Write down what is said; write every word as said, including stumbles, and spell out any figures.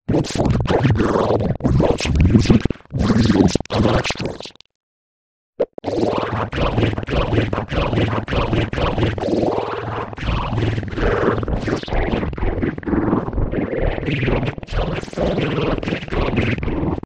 Look for the Gummy Bear album with lots of music, videos, and extras. Oh, I'm a gummy, gummy, gummy, gummy, gummy, oh, I'm a gummy bear. Yes, I'm a gummy bear. Oh, I'm a gummy, gummy, gummy, gummy bear.